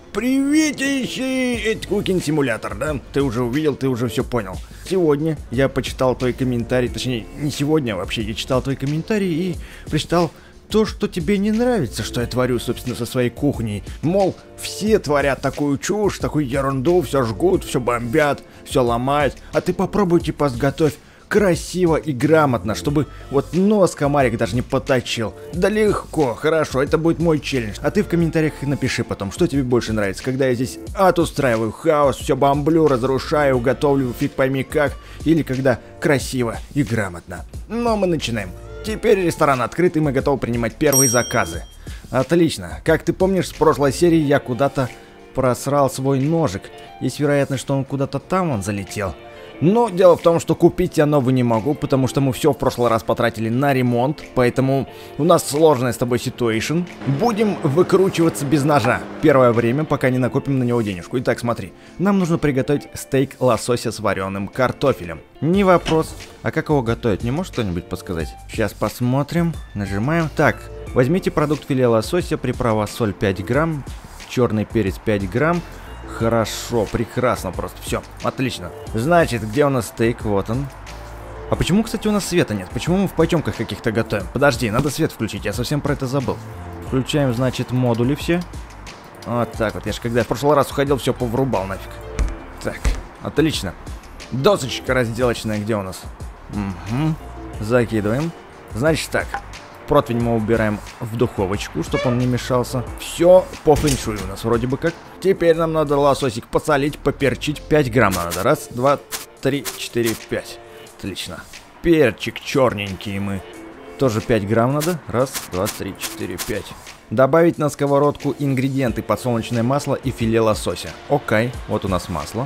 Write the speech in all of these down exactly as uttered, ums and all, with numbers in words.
Приветищи! Это Cooking Simulator, да? Ты уже увидел, ты уже все понял. Сегодня я почитал твой комментарий, точнее, не сегодня вообще, я читал твой комментарий и прочитал то, что тебе не нравится, что я творю, собственно, со своей кухней. Мол, все творят такую чушь, такую ерунду, все жгут, все бомбят, все ломают, а ты попробуй, типа, сготовь красиво и грамотно, чтобы вот нос комарик даже не поточил. Да легко, хорошо, это будет мой челлендж. А ты в комментариях напиши потом, что тебе больше нравится, когда я здесь ад устраиваю, хаос, все бомблю, разрушаю, готовлю фиг пойми как, или когда красиво и грамотно. Но мы начинаем. Теперь ресторан открыт, и мы готовы принимать первые заказы. Отлично. Как ты помнишь, с прошлой серии я куда-то просрал свой ножик. Есть вероятность, что он куда-то там он залетел. Но дело в том, что купить я новый не могу, потому что мы все в прошлый раз потратили на ремонт, поэтому у нас сложная с тобой ситуация. Будем выкручиваться без ножа первое время, пока не накопим на него денежку. Итак, смотри, нам нужно приготовить стейк лосося с вареным картофелем. Не вопрос. А как его готовить? Не можешь кто-нибудь подсказать? Сейчас посмотрим. Нажимаем. Так, возьмите продукт филе лосося, приправа соль пять грамм, черный перец пять грамм. Хорошо, прекрасно просто, все, отлично. Значит, где у нас стейк? Вот он. А почему, кстати, у нас света нет? Почему мы в потемках каких-то готовим? Подожди, надо свет включить, я совсем про это забыл. Включаем, значит, модули все. Вот так вот, я же когда в прошлый раз уходил, все поврубал нафиг. Так, отлично. Досочка разделочная где у нас? Угу, закидываем. Значит так. Противень мы убираем в духовочку, чтобы он не мешался. Все по фэншую у нас вроде бы как. Теперь нам надо лососик посолить, поперчить. пять грамм надо. Раз, два, три, четыре, пять. Отлично. Перчик черненький мы. Тоже пять грамм надо. Раз, два, три, четыре, пять. Добавить на сковородку ингредиенты: подсолнечное масло и филе лосося. Окей, вот у нас масло.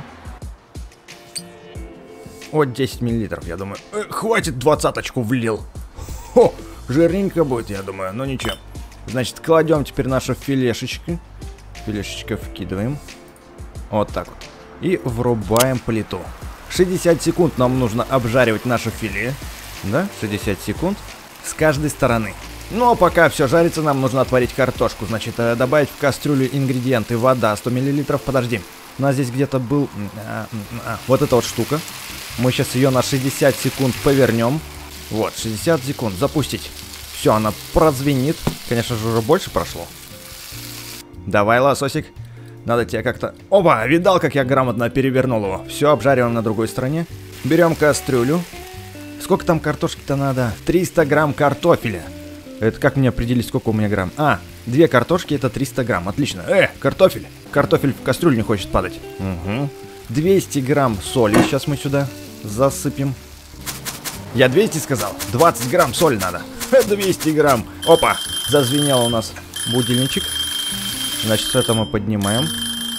Вот десять миллилитров, я думаю. Э, хватит, двадцаточку влил. Хо! Жирненько будет, я думаю, но ничего. Значит, кладем теперь наши филешечки. Филешечка вкидываем. Вот так вот. И врубаем плиту. шестьдесят секунд нам нужно обжаривать наше филе. Да, шестьдесят секунд с каждой стороны. Но пока все жарится, нам нужно отварить картошку. Значит, добавить в кастрюлю ингредиенты: вода сто миллилитров. Подожди, у нас здесь где-то был... А, а, вот эта вот штука. Мы сейчас ее на шестьдесят секунд повернем. Вот, шестьдесят секунд, запустить. Все, она прозвенит. Конечно же, уже больше прошло. Давай, лососик. Надо тебе как-то... Опа, видал, как я грамотно перевернул его. Все, обжариваем на другой стороне. Берем кастрюлю. Сколько там картошки-то надо? триста грамм картофеля. Это как мне определить, сколько у меня грамм? А, две картошки, это триста грамм. Отлично. Э, картофель. Картофель в кастрюлю не хочет падать. Угу. двести грамм соли сейчас мы сюда засыпем. Я двести сказал? двадцать грамм соль надо. двести грамм. Опа, зазвенел у нас будильничек. Значит, это мы поднимаем.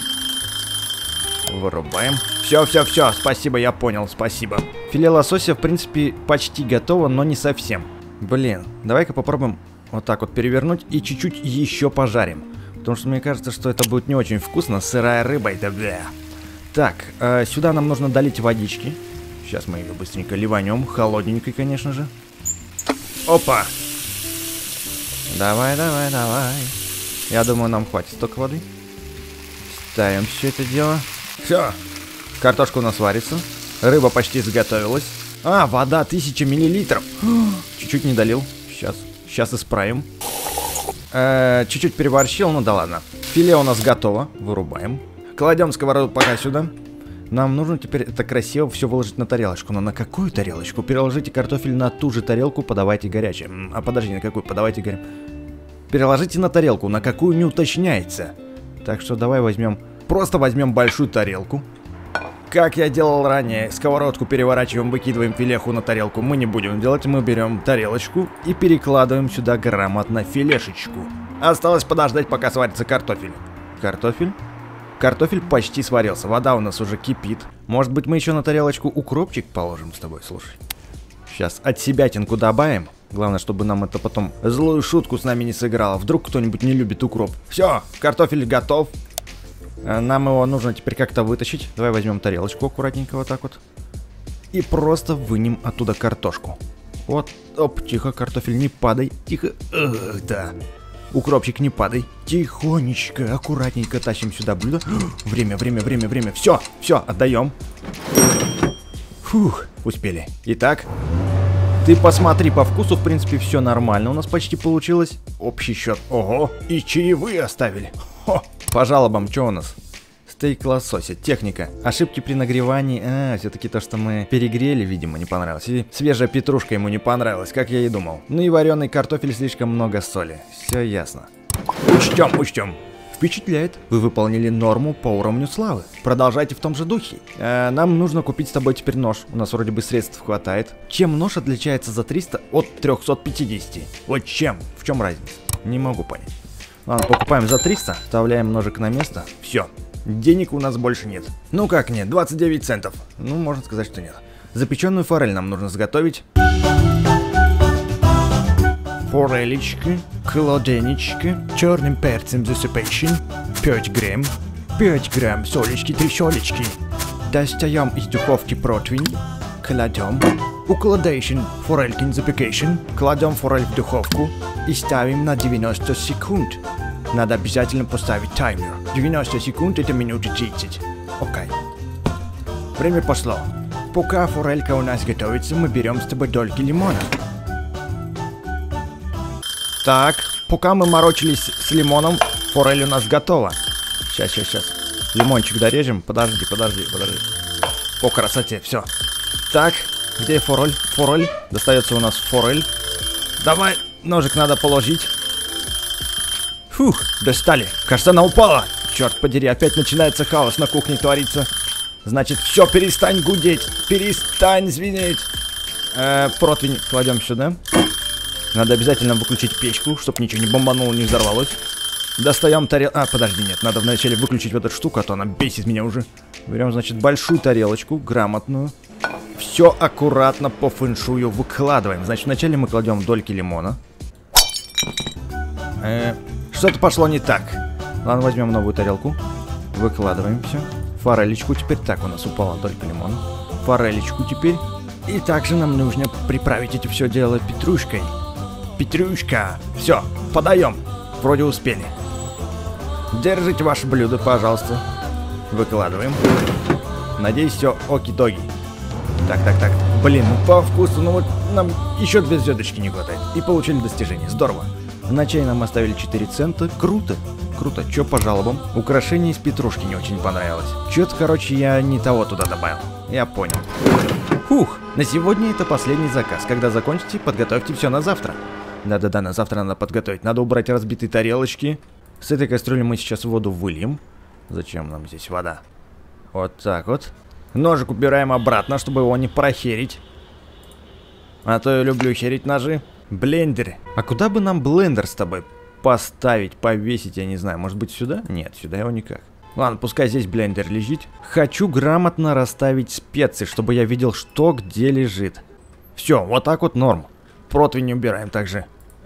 Вырубаем. Все, все, все, спасибо, я понял, спасибо. Филе лосося, в принципе, почти готово, но не совсем. Блин, давай-ка попробуем вот так вот перевернуть и чуть-чуть еще пожарим. Потому что мне кажется, что это будет не очень вкусно. Сырая рыба, это бля. Так, э, сюда нам нужно долить водички. Сейчас мы ее быстренько ливанем. Холодненькой, конечно же. Опа! Давай, давай, давай. Я думаю, нам хватит столько воды. Ставим все это дело. Все. Картошка у нас варится. Рыба почти заготовилась. А, вода тысяча миллилитров. Чуть-чуть не долил. Сейчас. Сейчас исправим. Э, чуть-чуть переборщил, ну да ладно. Филе у нас готово. Вырубаем. Кладем сковороду пока сюда. Нам нужно теперь это красиво все выложить на тарелочку. Но на какую тарелочку? Переложите картофель на ту же тарелку, подавайте горячее. А подожди, на какую? Подавайте горячее. Переложите на тарелку, на какую не уточняется. Так что давай возьмем... Просто возьмем большую тарелку. Как я делал ранее, сковородку переворачиваем, выкидываем филеху на тарелку. Мы не будем делать, мы берем тарелочку и перекладываем сюда грамотно филешечку. Осталось подождать, пока сварится картофель. Картофель? Картофель почти сварился, вода у нас уже кипит. Может быть, мы еще на тарелочку укропчик положим с тобой, слушай. Сейчас от себятинку добавим. Главное, чтобы нам это потом злую шутку с нами не сыграло. Вдруг кто-нибудь не любит укроп. Все, картофель готов. Нам его нужно теперь как-то вытащить. Давай возьмем тарелочку аккуратненько вот так вот. И просто вынем оттуда картошку. Вот, оп, тихо, картофель, не падай. Тихо, эх, да. Укропчик, не падай. Тихонечко, аккуратненько тащим сюда блюдо. Время, время, время, время. Все, все, отдаем. Фух, успели. Итак, ты посмотри, по вкусу, в принципе, все нормально у нас почти получилось. Общий счет. Ого, и чаевые оставили. Хо. По жалобам, что у нас? Стейк лосося, техника. Ошибки при нагревании. А, все-таки то, что мы перегрели, видимо, не понравилось. И свежая петрушка ему не понравилась, как я и думал. Ну и вареный картофель, слишком много соли. Все ясно. Учтем, учтем. Впечатляет. Вы выполнили норму по уровню славы. Продолжайте в том же духе. Э, нам нужно купить с тобой теперь нож. У нас вроде бы средств хватает. Чем нож отличается за триста от трёхсот пятидесяти? Вот чем? В чем разница? Не могу понять. Ладно, покупаем за триста. Вставляем ножик на место. Все. Денег у нас больше нет. Ну как нет? двадцать девять центов. Ну, можно сказать, что нет. Запеченную форель нам нужно заготовить. Форелечка, кладенечка, черным перцем засыпающим, пять грамм, пять грамм солечки, три солечки. Достаем из духовки противень, кладем, укладываем форелькин запекаем, кладем форель в духовку и ставим на девяносто секунд. Надо обязательно поставить таймер. девяносто секунд это минуты тридцать. Окей. Время пошло. Пока форелька у нас готовится, мы берем с тобой дольки лимона. Так, пока мы морочились с лимоном, форель у нас готова. Сейчас, сейчас, сейчас. Лимончик дорежем. Подожди, подожди, подожди. По красоте, все. Так, где форель? Форель. Достается у нас форель. Давай, ножик надо положить. Фух, достали. Кажется, она упала. Черт подери, опять начинается хаос на кухне творится. Значит, все, перестань гудеть. Перестань звенеть. Э, противень кладем сюда. Надо обязательно выключить печку, чтобы ничего не бомбануло, не взорвалось. Достаем тарелку. А, подожди, нет, надо вначале выключить вот эту штуку, а то она бесит меня уже. Берем, значит, большую тарелочку, грамотную. Все аккуратно по фэншую выкладываем. Значит, вначале мы кладем дольки лимона. Э, что-то пошло не так. Ладно, возьмем новую тарелку. Выкладываем все. Форелечку теперь. Так, у нас упала долька лимона. Форелечку теперь. И также нам нужно приправить это все дело петрушкой. Петрушка. Все, подаем. Вроде успели. Держите ваше блюдо, пожалуйста. Выкладываем. Надеюсь, все оки-доги. Так, так, так. Блин, ну по вкусу, ну вот нам еще две звездочки не хватает. И получили достижение. Здорово. Вначале нам оставили четыре цента. Круто. Круто. Че по жалобам? Украшение из петрушки не очень понравилось. Че-то, короче, я не того туда добавил. Я понял. Фух, на сегодня это последний заказ. Когда закончите, подготовьте все на завтра. Да-да-да, на завтра надо подготовить. Надо убрать разбитые тарелочки. С этой кастрюли мы сейчас воду выльем. Зачем нам здесь вода? Вот так вот. Ножик убираем обратно, чтобы его не прохерить. А то я люблю херить ножи. Блендер. А куда бы нам блендер с тобой поставить, повесить, я не знаю. Может быть сюда? Нет, сюда его никак. Ладно, пускай здесь блендер лежит. Хочу грамотно расставить специи, чтобы я видел, что где лежит. Все, вот так вот норм. Противень убираем также.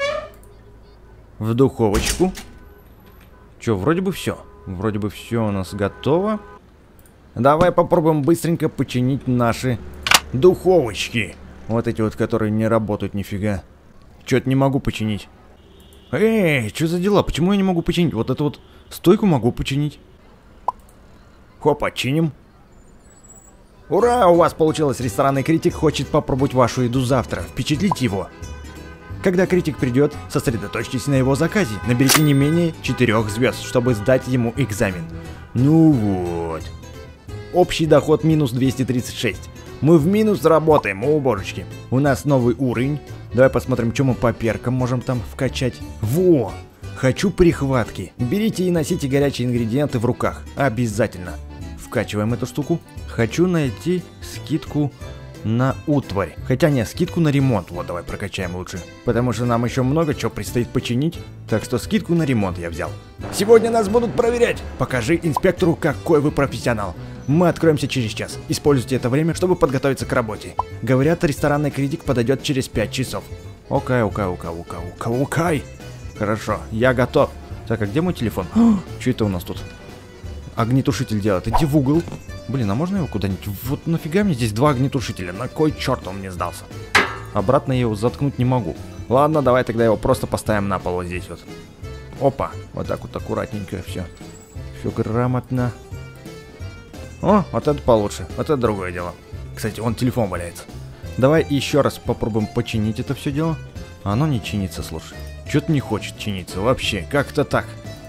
В духовочку. Че, вроде бы все. Вроде бы все у нас готово. Давай попробуем быстренько починить наши духовочки. Вот эти вот, которые не работают нифига. Че-то не могу починить. Эй, что за дела? Почему я не могу починить? Вот эту вот стойку могу починить. Хопа, чиним. Ура, у вас получилось. Ресторанный критик хочет попробовать вашу еду завтра. Впечатлите его. Когда критик придет, сосредоточьтесь на его заказе. Наберите не менее четырех звезд, чтобы сдать ему экзамен. Ну вот. Общий доход минус двести тридцать шесть. Мы в минус работаем, у божечки. У нас новый уровень. Давай посмотрим, что мы по перкам можем там вкачать. Во! Хочу прихватки. Берите и носите горячие ингредиенты в руках. Обязательно. Вкачиваем эту штуку. Хочу найти скидку на утварь. Хотя нет, скидку на ремонт. Вот, давай прокачаем лучше. Потому что нам еще много чего предстоит починить. Так что скидку на ремонт я взял. Сегодня нас будут проверять. Покажи инспектору, какой вы профессионал. Мы откроемся через час. Используйте это время, чтобы подготовиться к работе. Говорят, ресторанный критик подойдет через пять часов. Окей, окей, окей, окей, окей, окей. Хорошо, я готов. Так, а где мой телефон? Что это у нас тут? Огнетушитель делает. Иди в угол. Блин, а можно его куда-нибудь? Вот нафига мне здесь два огнетушителя? На кой черт он мне сдался? Обратно я его заткнуть не могу. Ладно, давай тогда его просто поставим на пол вот здесь вот. Опа, вот так вот аккуратненько все. Все грамотно. О, вот это получше, вот это другое дело. Кстати, вон телефон валяется. Давай еще раз попробуем починить это все дело. Оно не чинится, слушай. Что-то не хочет чиниться вообще, как-то так.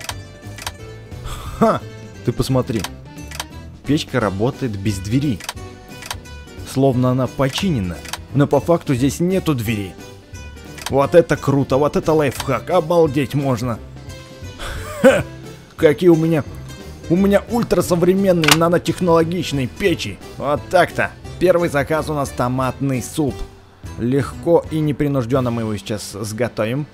Ха, ты посмотри. Печка работает без двери. Словно она починена. Но по факту здесь нету двери. Вот это круто, вот это лайфхак, обалдеть можно. Ха, какие у меня... У меня ультрасовременные нанотехнологичные печи. Вот так-то. Первый заказ у нас томатный суп. Легко и непринужденно мы его сейчас сготовим.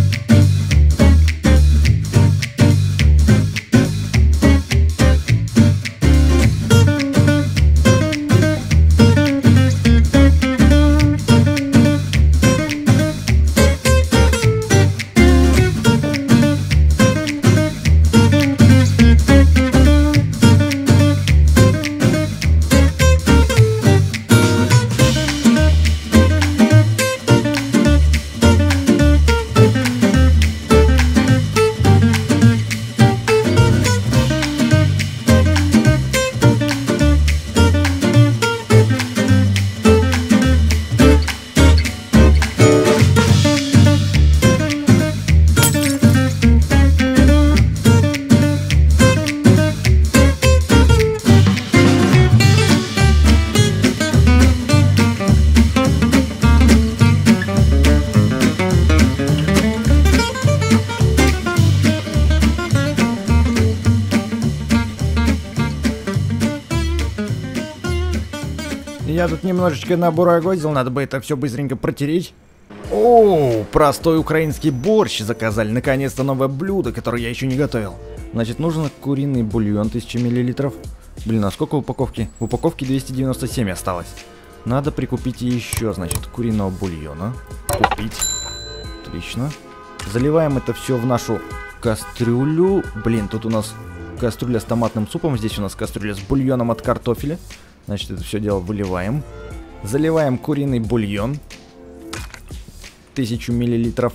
Я тут немножечко набурагозил, надо бы это все быстренько протереть. О, простой украинский борщ заказали. Наконец-то новое блюдо, которое я еще не готовил. Значит, нужен куриный бульон тысяча миллилитров. Блин, а сколько в упаковке? В упаковке двести девяносто семь осталось. Надо прикупить еще, значит, куриного бульона. Купить. Отлично. Заливаем это все в нашу кастрюлю. Блин, тут у нас кастрюля с томатным супом. Здесь у нас кастрюля с бульоном от картофеля. Значит, это все дело выливаем. Заливаем куриный бульон. тысячу миллилитров.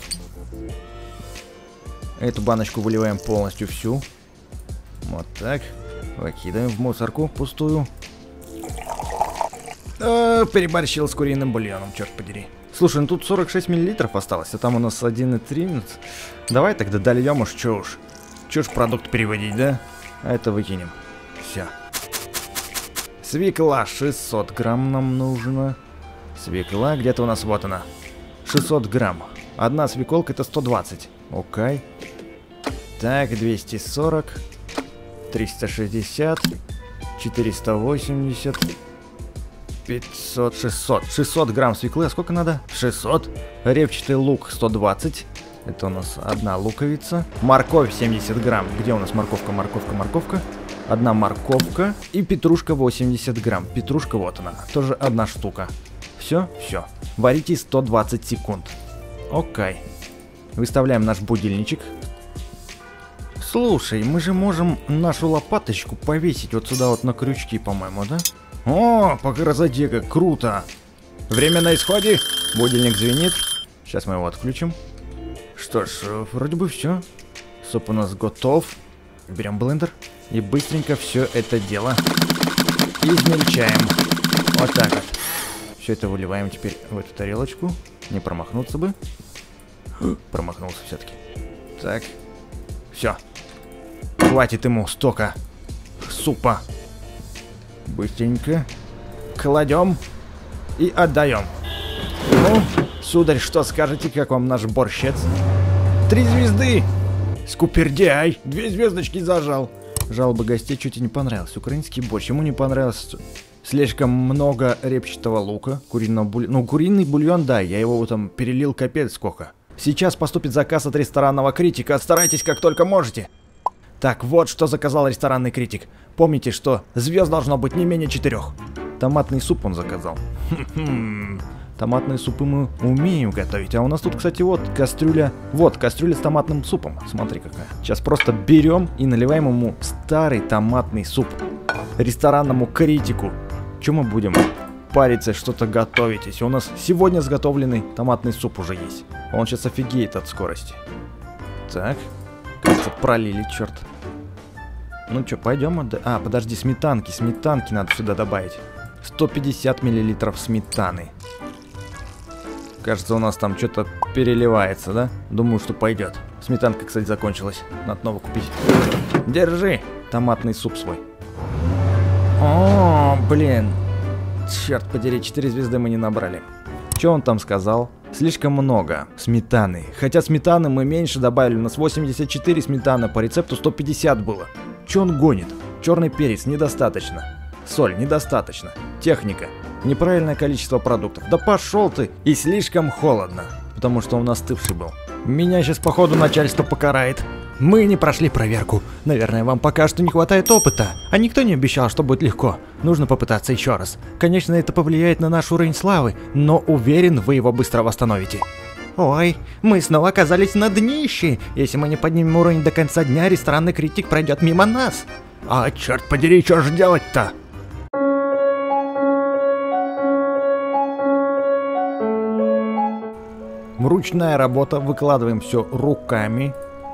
Эту баночку выливаем полностью всю. Вот так. Выкидываем в мусорку пустую. О, переборщил с куриным бульоном, черт подери. Слушай, ну тут сорок шесть миллилитров осталось, а там у нас один и три. Давай тогда дольем уж, чё уж. Чё уж продукт переводить, да? А это выкинем. Все. Свекла шестьсот грамм нам нужно. Свекла, где-то у нас вот она. шестьсот грамм. Одна свеколка это сто двадцать. Окей. Так, двести сорок. триста шестьдесят. четыреста восемьдесят. пятьсот, шестьсот. шестьсот грамм свеклы. А сколько надо? шестьсот. Репчатый лук сто двадцать. Это у нас одна луковица. Морковь семьдесят грамм. Где у нас морковка, морковка, морковка? Одна морковка. И петрушка восемьдесят грамм. Петрушка вот она. Тоже одна штука. Все, все. Варите сто двадцать секунд. Окей. Выставляем наш будильничек. Слушай, мы же можем нашу лопаточку повесить вот сюда вот на крючки, по-моему, да? О, по красоте, как круто. Время на исходе. Будильник звенит. Сейчас мы его отключим. Что ж, вроде бы все. Суп у нас готов. Берем блендер и быстренько все это дело измельчаем. Вот так вот. Все это выливаем теперь в эту тарелочку. Не промахнуться бы. Промахнулся все-таки. Так. Все. Хватит ему столько супа. Быстренько кладем и отдаем. Ну, сударь, что скажете, как вам наш борщец? Три звезды! Скупердяй! Две звездочки зажал. Жалобы гостей чуть и не понравился. Украинский борщ. Ему не понравилось слишком много репчатого лука, куриного бульона. Ну, куриный бульон, да, я его там перелил капец сколько. Сейчас поступит заказ от ресторанного критика. Старайтесь как только можете. Так, вот что заказал ресторанный критик. Помните, что звезд должно быть не менее четырех. Томатный суп он заказал. Хм-хм. Томатные супы мы умеем готовить. А у нас тут, кстати, вот кастрюля. Вот, кастрюля с томатным супом. Смотри какая. Сейчас просто берем и наливаем ему старый томатный суп. Ресторанному критику. Чем мы будем париться, что-то готовить, если у нас сегодня сготовленный томатный суп уже есть? Он сейчас офигеет от скорости. Так. кажется, пролили, черт. Ну что, пойдем отда... А, подожди, сметанки, сметанки надо сюда добавить. сто пятьдесят миллилитров сметаны. Кажется, у нас там что-то переливается, да? Думаю, что пойдет. Сметанка, кстати, закончилась. Надо новую купить. Держи томатный суп свой. О, блин. Черт подери, четыре звезды мы не набрали. Что он там сказал? Слишком много сметаны. Хотя сметаны мы меньше добавили. У нас восемьдесят четыре сметаны, по рецепту сто пятьдесят было. Че он гонит? Черный перец недостаточно. Соль недостаточно. Техника. Неправильное количество продуктов. Да пошел ты! И слишком холодно. Потому что он остывший был. Меня сейчас походу начальство покарает. Мы не прошли проверку. Наверное, вам пока что не хватает опыта. А никто не обещал, что будет легко. Нужно попытаться еще раз. Конечно, это повлияет на наш уровень славы, но уверен, вы его быстро восстановите. Ой, мы снова оказались на днище. Если мы не поднимем уровень до конца дня, ресторанный критик пройдет мимо нас. А черт подери, что же делать-то? Ручная работа, выкладываем все руками.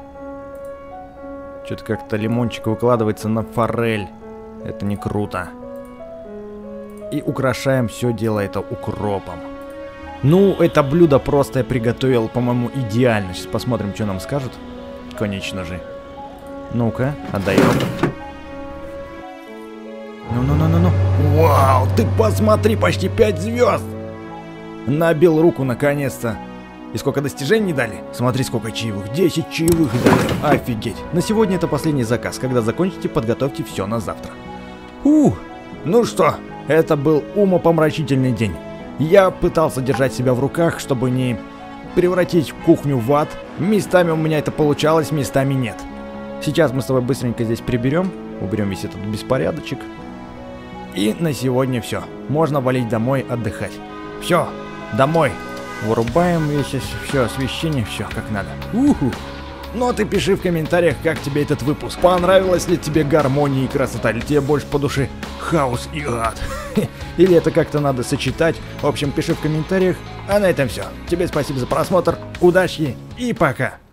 Что-то как-то лимончик выкладывается на форель. Это не круто. И украшаем все дело это укропом. Ну, это блюдо просто я приготовил, по-моему, идеально. Сейчас посмотрим, что нам скажут. Конечно же. Ну-ка, отдаем. Ну-ну-ну-ну-ну. Вау, ты посмотри, почти пять звезд. Набил руку наконец-то. И сколько достижений дали? Смотри, сколько чаевых. десять чаевых дали. Офигеть. На сегодня это последний заказ. Когда закончите, подготовьте все на завтра. Ух. Ну что, это был умопомрачительный день. Я пытался держать себя в руках, чтобы не превратить кухню в ад. Местами у меня это получалось, местами нет. Сейчас мы с тобой быстренько здесь приберем. Уберем весь этот беспорядочек. И на сегодня все. Можно валить домой, отдыхать. Все, домой. Вырубаем весь все освещение, все как надо. Уху. Ну а ты пиши в комментариях, как тебе этот выпуск. Понравилась ли тебе гармония и красота, или тебе больше по душе хаос и ад. Или это как-то надо сочетать. В общем, пиши в комментариях. А на этом все. Тебе спасибо за просмотр, удачи и пока.